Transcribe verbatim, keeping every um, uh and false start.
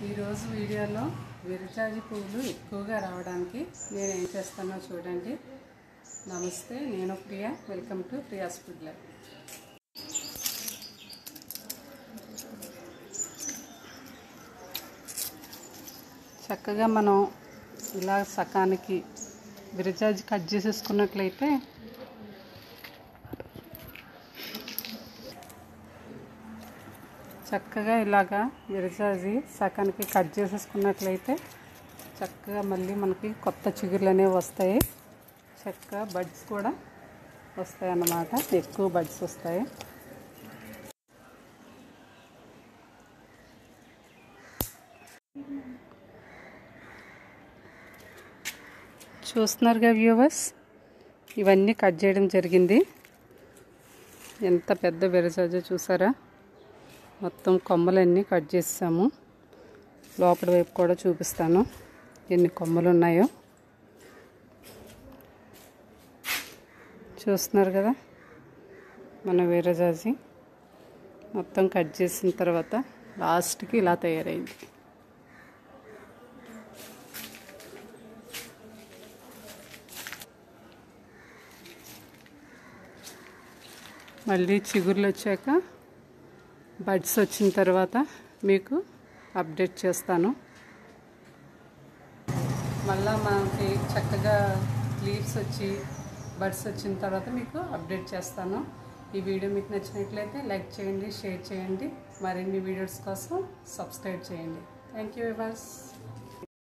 ఈరోజు వీడియోలో విరజాజి పువ్వులు ఎక్కువగా రావడానికి నేను ఏం చేస్తానో చూడండి. నమస్తే, నేను Priya. Welcome to Priya's food lab. చక్కగా మనం ఇలా సకానికి విరజాజి కట్ చేసేసుకున్నట్లయితే చక్కగా ఇలాగా విరజాజి సకానికి కట్ చేసేసుకున్నట్లయితే చక్కగా మళ్ళీ మనకి కొత్త చిగుర్లు అనేవి వస్తాయి. చక్కగా బడ్స్ కూడా వస్తాయి అన్నమాట, ఎక్కువ బడ్స్ వస్తాయి. చూస్తున్నారుగా వ్యూవర్స్, ఇవన్నీ కట్ చేయడం జరిగింది. ఎంత పెద్ద విరజాజో చూసారా. మొత్తం కొమ్మలన్నీ కట్ చేసాము. లోపల వైపు కూడా చూపిస్తాను ఎన్ని కొమ్మలు ఉన్నాయో. చూస్తున్నారు కదా, మన విరజాజి మొత్తం కట్ చేసిన తర్వాత లాస్ట్కి ఇలా తయారైంది. మళ్ళీ చిగుర్లు వచ్చాక బడ్స్ వచ్చిన తర్వాత మీకు అప్డేట్ చేస్తాను. మళ్ళీ మనకి చక్కగా లీవ్స్ వచ్చి బడ్స్ వచ్చిన తర్వాత మీకు అప్డేట్ చేస్తాను. ఈ వీడియో మీకు నచ్చినట్లయితే లైక్ చేయండి, షేర్ చేయండి. మరిన్ని వీడియోస్ కోసం సబ్స్క్రైబ్ చేయండి. Thank you viewers.